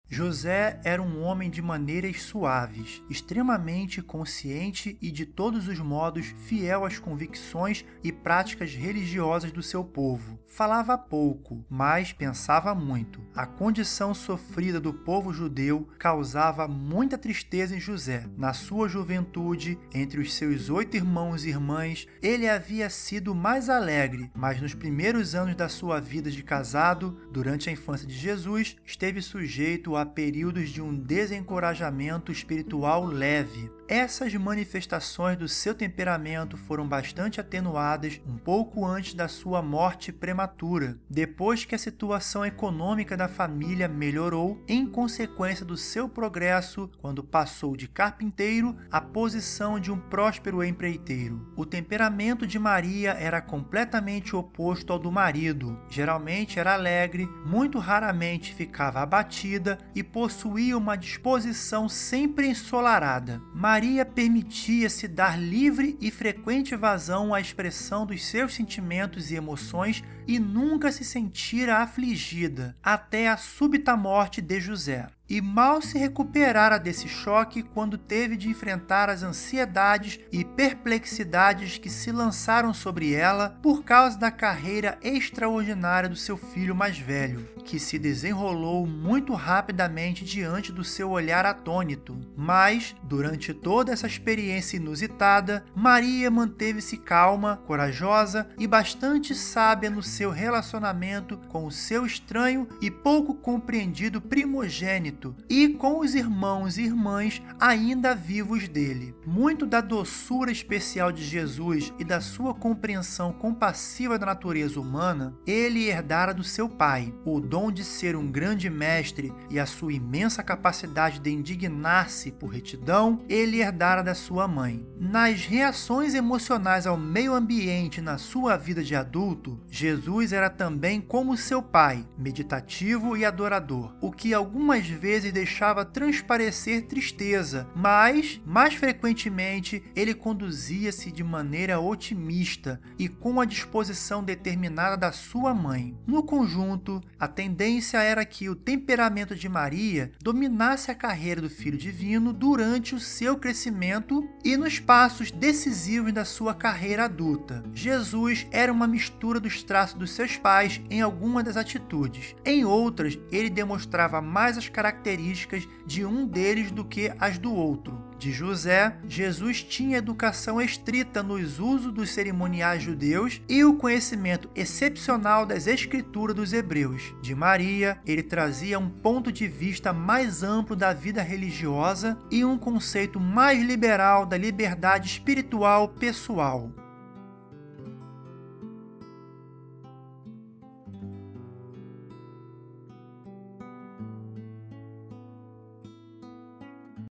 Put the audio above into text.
José era um homem de maneiras suaves, extremamente consciente e de todos os modos fiel às convicções e práticas religiosas do seu povo. Falava pouco, mas pensava muito. A condição sofrida do povo judeu causava muita tristeza em José. Na sua juventude, entre os seus 8 irmãos e irmãs, ele havia sido mais alegre, mas nos primeiros anos da sua vida de casado, durante a infância de Jesus, esteve sujeito a períodos de um desencorajamento espiritual leve. Essas manifestações do seu temperamento foram bastante atenuadas um pouco antes da sua morte prematura, depois que a situação econômica da família melhorou em consequência do seu progresso quando passou de carpinteiro à posição de um próspero empreiteiro. O temperamento de Maria era completamente oposto ao do marido. Geralmente era alegre, muito raramente ficava abatida e possuía uma disposição sempre ensolarada. Maria permitia-se dar livre e frequente vazão à expressão dos seus sentimentos e emoções e nunca se sentira afligida, até a súbita morte de José. E mal se recuperara desse choque quando teve de enfrentar as ansiedades e perplexidades que se lançaram sobre ela por causa da carreira extraordinária do seu filho mais velho, que se desenrolou muito rapidamente diante do seu olhar atônito. Mas, durante toda essa experiência inusitada, Maria manteve-se calma, corajosa e bastante sábia no seu relacionamento com o seu estranho e pouco compreendido primogênito e com os irmãos e irmãs ainda vivos dele. Muito da doçura especial de Jesus e da sua compreensão compassiva da natureza humana, ele herdara do seu pai. O dom de ser um grande mestre e a sua imensa capacidade de indignar-se por retidão, ele herdara da sua mãe. Nas reações emocionais ao meio ambiente na sua vida de adulto, Jesus era também como seu pai, meditativo e adorador, o que algumas vezes deixava transparecer tristeza, mas, mais frequentemente, ele conduzia-se de maneira otimista e com a disposição determinada da sua mãe. No conjunto, a tendência era que o temperamento de Maria dominasse a carreira do Filho Divino durante o seu crescimento e nos passos decisivos da sua carreira adulta. Jesus era uma mistura dos traços dos seus pais em algumas das atitudes. Em outras, ele demonstrava mais as características de um deles do que as do outro. De José, Jesus tinha educação estrita nos usos dos cerimoniais judeus e o conhecimento excepcional das escrituras dos hebreus. De Maria, ele trazia um ponto de vista mais amplo da vida religiosa e um conceito mais liberal da liberdade espiritual pessoal.